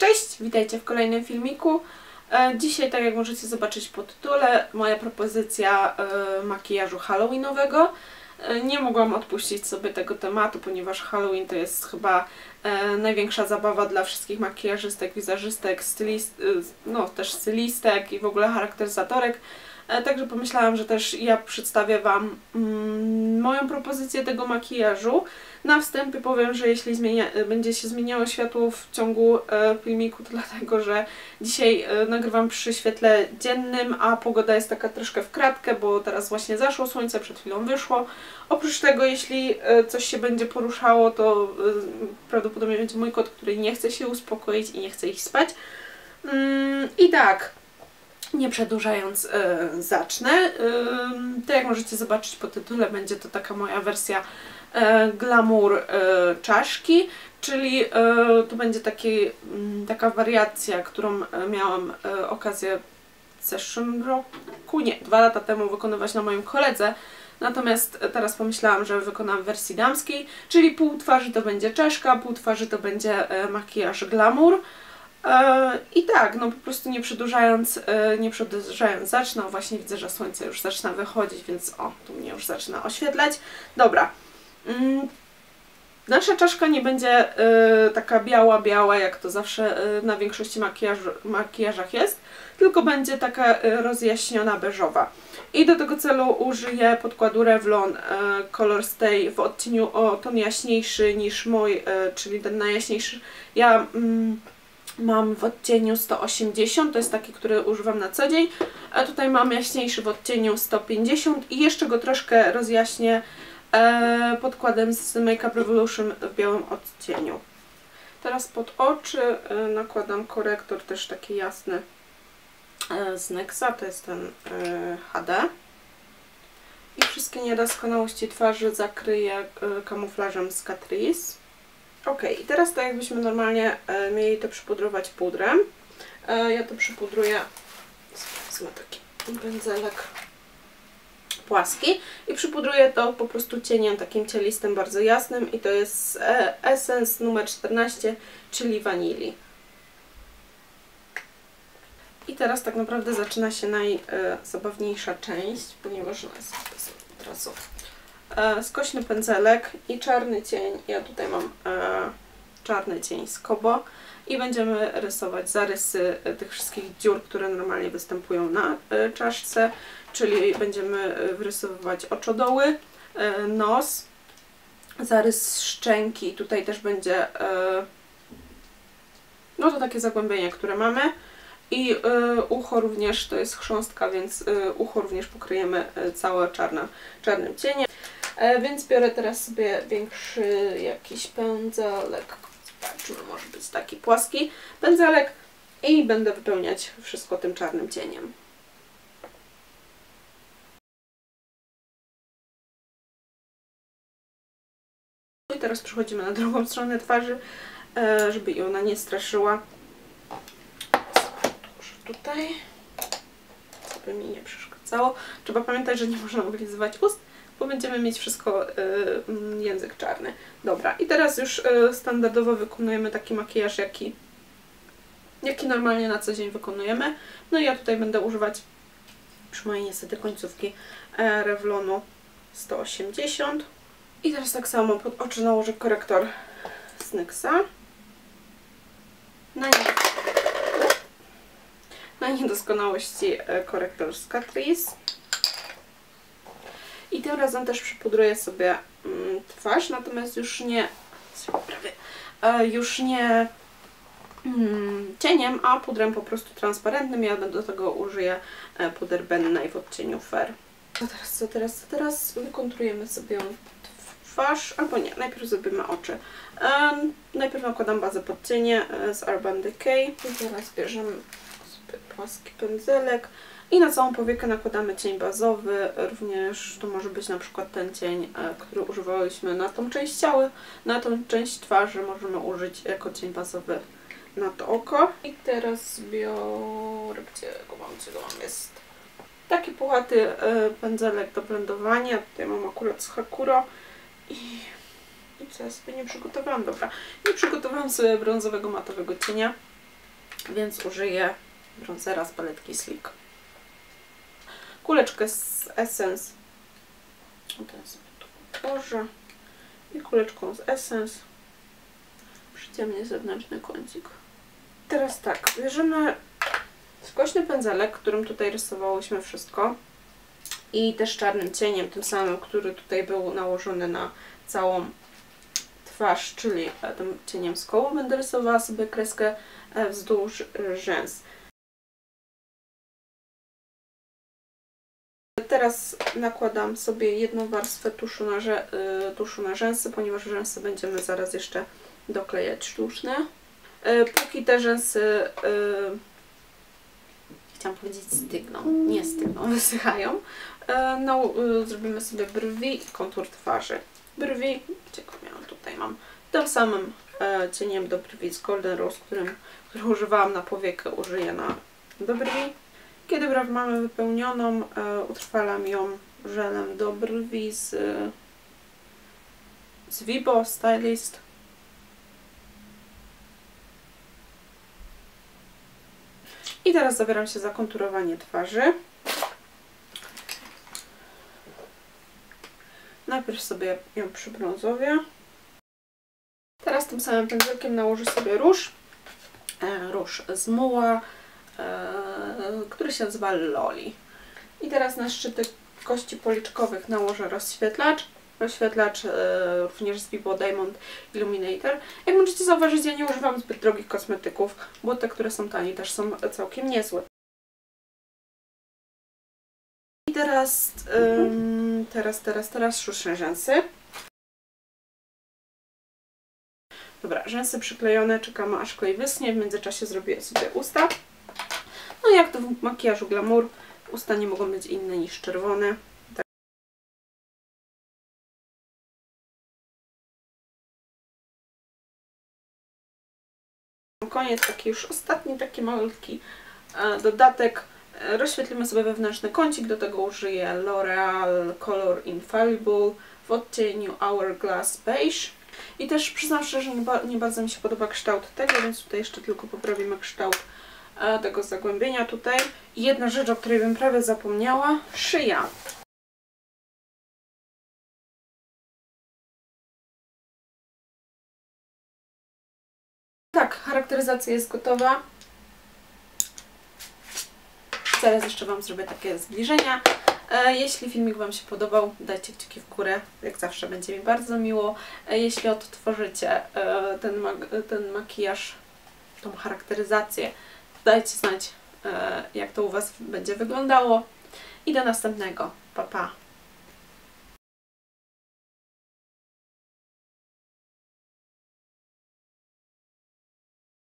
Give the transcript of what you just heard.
Cześć, witajcie w kolejnym filmiku. Dzisiaj, tak jak możecie zobaczyć po tytule, moja propozycja makijażu halloweenowego. Nie mogłam odpuścić sobie tego tematu, ponieważ Halloween to jest chyba największa zabawa dla wszystkich makijażystek, wizerzystek, też stylistek i w ogóle charakteryzatorek. Także pomyślałam, że też ja przedstawię Wam moją propozycję tego makijażu. Na wstępie powiem, że jeśli będzie się zmieniało światło w ciągu filmiku, to dlatego, że dzisiaj nagrywam przy świetle dziennym, a pogoda jest taka troszkę w kratkę, bo teraz właśnie zaszło słońce, przed chwilą wyszło. Oprócz tego, jeśli coś się będzie poruszało, to prawdopodobnie będzie mój kot, który nie chce się uspokoić i nie chce iść spać. I tak, nie przedłużając, zacznę. Tak jak możecie zobaczyć po tytule, będzie to taka moja wersja glamour czaszki, czyli tu będzie taka wariacja, którą miałam okazję w zeszłym roku, nie, 2 lata temu wykonywać na moim koledze. Natomiast teraz pomyślałam, że wykonam w wersji damskiej, czyli pół twarzy to będzie czaszka, pół twarzy to będzie makijaż glamour. I tak, no po prostu nie przedłużając, zacznę. Właśnie widzę, że słońce już zaczyna wychodzić, więc tu mnie już zaczyna oświetlać. Dobra. Nasza czaszka nie będzie taka biała, jak to zawsze na większości makijażach jest, tylko będzie taka rozjaśniona beżowa. I do tego celu użyję podkładu Revlon Color Stay w odcieniu o ton jaśniejszy niż mój, czyli ten najjaśniejszy. Ja mam w odcieniu 180, to jest taki, który używam na co dzień, a tutaj mam jaśniejszy w odcieniu 150 i jeszcze go troszkę rozjaśnię podkładem z Makeup Revolution w białym odcieniu. Teraz pod oczy nakładam korektor też taki jasny z NYXa, to jest ten HD. I wszystkie niedoskonałości twarzy zakryję kamuflażem z Catrice. Ok, i teraz tak jakbyśmy normalnie mieli to przypudrować pudrem. Ja to przypudruję, wezmę taki pędzelek płaski i przypudruję to po prostu cieniem takim cielistym, bardzo jasnym i to jest Essence numer 14, czyli wanilii. I teraz tak naprawdę zaczyna się najzabawniejsza część, ponieważ ona jest od razu skośny pędzelek i czarny cień. Ja tutaj mam czarny cień z Kobo i będziemy rysować zarysy tych wszystkich dziur, które normalnie występują na czaszce, czyli będziemy wyrysowywać oczodoły, nos, zarys szczęki i tutaj też będzie no to takie zagłębienie, które mamy. I ucho również, to jest chrząstka, więc ucho również pokryjemy całe czarnym cieniem. Więc biorę teraz sobie większy jakiś pędzelek, zobaczmy, może być taki płaski pędzelek i będę wypełniać wszystko tym czarnym cieniem. I teraz przechodzimy na drugą stronę twarzy, żeby ona nie straszyła. Tutaj, żeby mi nie przeszkadzało. Trzeba pamiętać, że nie można oblizywać ust, bo będziemy mieć wszystko język czarny. Dobra, i teraz już standardowo wykonujemy taki makijaż, jaki normalnie na co dzień wykonujemy. No i ja tutaj będę używać przy mojej niestety końcówki Revlonu 180. I teraz tak samo pod oczy nałożę korektor z NYXa. Na niedoskonałości korektor z Catrice. I tym razem też przypudruję sobie twarz, natomiast już nie cieniem, a pudrem po prostu transparentnym. Ja do tego użyję puder Ben Nye w odcieniu Fair. Co teraz? Wykonturujemy sobie twarz, albo nie, najpierw zrobimy oczy. Najpierw nakładam bazę pod cienie z Urban Decay. I teraz bierzemy płaski pędzelek i na całą powiekę nakładamy cień bazowy, również to może być na przykład ten cień, który używałyśmy na tą część ciała, na tą część twarzy możemy użyć jako cień bazowy na to oko. I teraz biorę, gdzie go mam, jest taki puchaty pędzelek do blendowania, tutaj mam akurat z Hakuro i co ja sobie nie przygotowałam, dobra, nie przygotowałam sobie brązowego matowego cienia. więc użyję bronzera z paletki Sleek. Kuleczkę z Essence. Teraz sobie tu położę. I kuleczką z Essence przyciemnię zewnętrzny kącik. Teraz tak, bierzemy skośny pędzelek, którym tutaj rysowałyśmy wszystko i też czarnym cieniem, tym samym, który tutaj był nałożony na całą twarz, czyli tym cieniem z koło będę rysowała sobie kreskę wzdłuż rzęs. Teraz nakładam sobie jedną warstwę tuszu na rzęsy, ponieważ rzęsy będziemy zaraz jeszcze doklejać sztuczne. Póki te rzęsy, chciałam powiedzieć stygną, nie stygną, wysychają, no, zrobimy sobie brwi i kontur twarzy. Brwi, gdzie go miałam, tutaj mam, tym samym cieniem do brwi z Golden Rose, który używałam na powiekę, użyję do brwi. Kiedy brew mamy wypełnioną, utrwalam ją żelem do brwi z Vibo Stylist. I teraz zabieram się za konturowanie twarzy. Najpierw sobie ją przybrązowię. Teraz tym samym pędzelkiem nałożę sobie róż z muła, który się nazywa Loli. I teraz na szczyty kości policzkowych nałożę rozświetlacz. Rozświetlacz również z Vibo Diamond Illuminator. Jak możecie zauważyć, ja nie używam zbyt drogich kosmetyków, bo te, które są tanie, też są całkiem niezłe. I teraz szuszę rzęsy. Dobra, rzęsy przyklejone, czekamy aż klej wyschnie, w międzyczasie zrobię sobie usta. No i jak to w makijażu glamour, usta nie mogą być inne niż czerwone. Tak. Koniec, taki już ostatni, taki malutki dodatek. Rozświetlimy sobie wewnętrzny kącik, do tego użyję L'Oreal Color Infallible w odcieniu Hourglass Beige. I też przyznam szczerze, nie bardzo mi się podoba kształt tego, więc tutaj jeszcze tylko poprawimy kształt tego zagłębienia tutaj. I jedna rzecz, o której bym prawie zapomniała, szyja. Tak, charakteryzacja jest gotowa. Teraz jeszcze Wam zrobię takie zbliżenia. Jeśli filmik Wam się podobał, dajcie kciuki w górę, jak zawsze będzie mi bardzo miło. Jeśli odtworzycie ten makijaż, tą charakteryzację, dajcie znać, jak to u Was będzie wyglądało. I do następnego. Pa, pa!